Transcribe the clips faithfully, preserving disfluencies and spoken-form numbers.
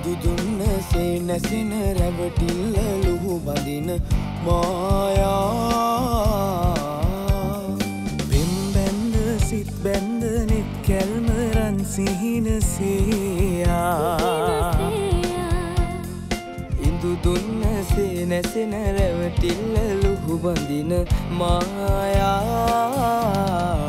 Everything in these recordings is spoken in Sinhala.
ඉදු දුන්නසේ නැසෙන රැවටිල්ල ලුහු බඳින මායා පෙම් බැන්ද සිත් බැන්ද නෙත් කැල්ම රන් සිහිනසේයා ඉදු දුන්නසේ නැසෙන රැවටිල්ල ලුහු බඳින මායා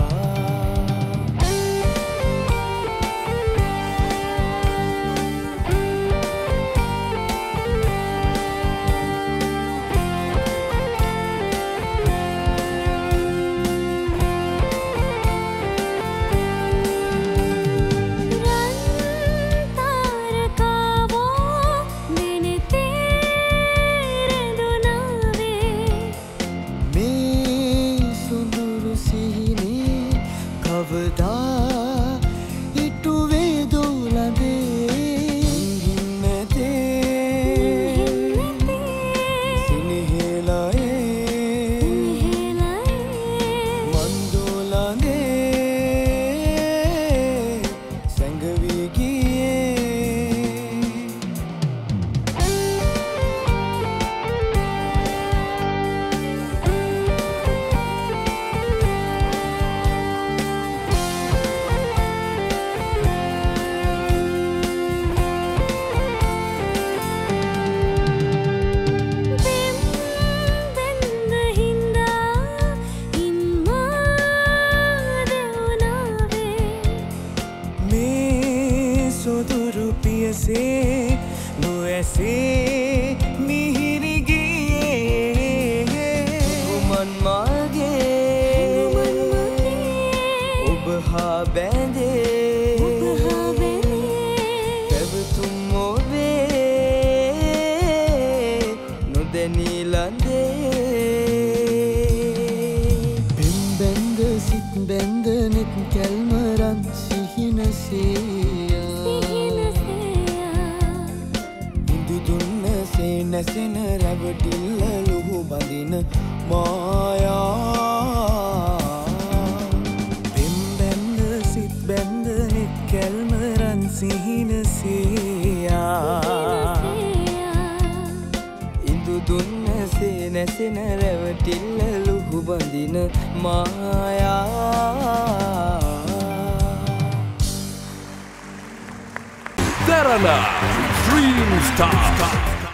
නොඇසේ මිහිරිගියේ උමන් මාගේ ඔබ හා බැඳේ පැවතුම් ඔබේ නොදැනී ලඳේ පෙම් බැන්ද සිත් බැන්ද නෙත් කැල්ම රන් සිහිනසේයා නැසෙන රැවටිල්ල ලුහු බඳින මායා පෙම් බැන්ද සිත් බැන්ද නෙත් කැල්ම රන් සිහිනසේයා ඉදු දුන්නසේ නැසෙන රැවටිල්ල ලුහු බඳින මායා Derana Dream Star.